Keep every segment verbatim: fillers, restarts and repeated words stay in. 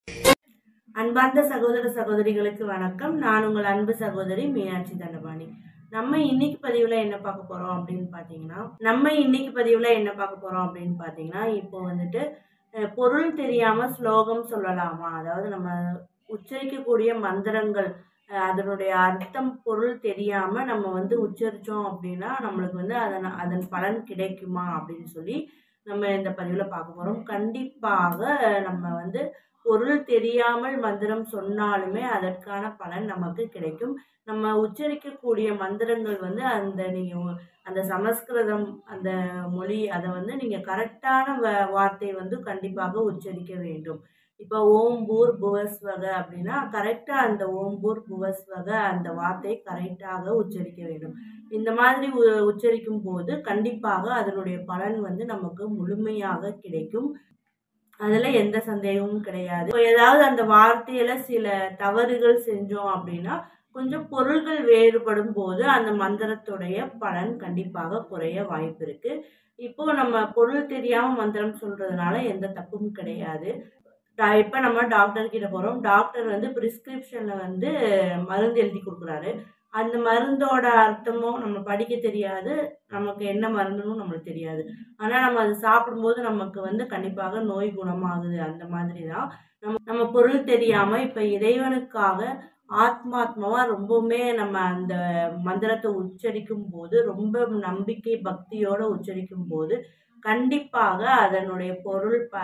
அன்பார்ந்த சகோதர சகோதரிகளுக்கு வணக்கம். நான் உங்கள் அன்பு சகோதரி மீனாட்சி தண்டபாணி. நம்ம இன்னைக்கு பதிவுல என்ன பார்க்க போறோம் அப்படின்னு பாத்தீங்கன்னா நம்ம இன்னைக்கு பதிவுல என்ன பார்க்க போறோம் அப்படின்னு பாத்தீங்கன்னா இப்போ வந்துட்டு அஹ், பொருள் தெரியாம ஸ்லோகம் சொல்லலாமா, அதாவது நம்ம உச்சரிக்கக்கூடிய மந்திரங்கள் அஹ், அதனுடைய அர்த்தம் பொருள் தெரியாம நம்ம வந்து உச்சரிச்சோம் அப்படின்னா நம்மளுக்கு வந்து அதன் அதன் பலன் கிடைக்குமா அப்படின்னு சொல்லி நம்ம இந்த பதிவுல பார்க்க போறோம். கண்டிப்பாக அஹ், நம்ம வந்து பொருள் தெரியாமல் மந்திரம் சொன்னாலுமே அதற்கான பலன் நமக்கு கிடைக்கும். நம்ம உச்சரிக்கக்கூடிய மந்திரங்கள் வந்து அந்த நீங்க ஒ- அந்த சமஸ்கிருதம் அந்த மொழி அதை வந்து நீங்க கரெக்டான வ- வார்த்தை வந்து கண்டிப்பாக உச்சரிக்க வேண்டும். இப்போ ஓம் பூர் புவஸ்வக அப்படின்னா கரெக்டா அந்த ஓம் பூர் புவஸ்வக அந்த வார்த்தை கரெக்டாக உச்சரிக்க வேண்டும். இந்த மாதிரி உ- உச்சரிக்கும் போது கண்டிப்பாக அதனுடைய பலன் வந்து நமக்கு முழுமையாக கிடைக்கும். அதுல எந்த சந்தேகமும் கிடையாது. இப்போ ஏதாவது அந்த வார்த்தையில சில தவறுகள் செஞ்சோம் அப்படின்னா கொஞ்சம் பொருள்கள் வேறுபடும் போது அந்த மந்திரத்துடைய பலன் கண்டிப்பாக குறைய வாய்ப்பு இருக்கு. இப்போ நம்ம பொருள் தெரியாம மந்திரம் சொல்றதுனால எந்த தப்பும் கிடையாது. டா- இப்ப நம்ம டாக்டர் கிட்ட போறோம். டாக்டர் வந்து பிரிஸ்கிரிப்ஷன்ல வந்து மருந்து எழுதி கொடுக்குறாரு. அந்த மருந்தோட அர்த்தமும் நம்ம படிக்க தெரியாது, நமக்கு என்ன மருந்துன்னு நம்மளுக்கு தெரியாது. ஆனா நம்ம அது சாப்பிடும்போது நமக்கு வந்து கண்டிப்பாக நோய் குணமாகுது. அந்த மாதிரி தான் நம்ம நம்ம பொருள் தெரியாம இப்ப இறைவனுக்காக ஆத்மாத்மாவா ரொம்பவுமே நம்ம அந்த மந்திரத்தை உச்சரிக்கும் போது ரொம்ப நம்பிக்கை பக்தியோட உச்சரிக்கும் போது கண்டிப்பாக அதனுடைய பொருள் ப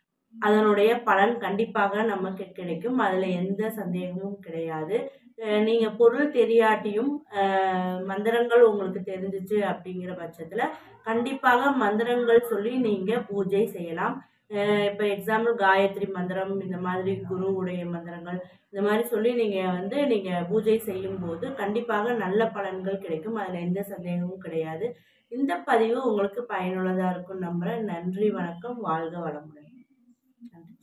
அதனுடைய பலன் கண்டிப்பாக நமக்கு கிடைக்கும். அதுல எந்த சந்தேகமும் கிடையாது. அஹ் நீங்க பொருள் தெரியாட்டியும் அஹ் மந்திரங்கள் உங்களுக்கு தெரிஞ்சிச்சு அப்படிங்கிற பட்சத்துல கண்டிப்பாக மந்திரங்கள் சொல்லி நீங்க பூஜை செய்யலாம். அஹ் இப்ப எக்ஸாம்பிள் காயத்ரி மந்திரம், இந்த மாதிரி குருவுடைய மந்திரங்கள், இந்த மாதிரி சொல்லி நீங்க வந்து நீங்க பூஜை செய்யும் போது கண்டிப்பாக நல்ல பலன்கள் கிடைக்கும். அதுல எந்த சந்தேகமும் கிடையாது. இந்த பதிவு உங்களுக்கு பயனுள்ளதா இருக்கும் நம்புறேன். நன்றி, வணக்கம், வாழ்க வளமுடன். நன்றி.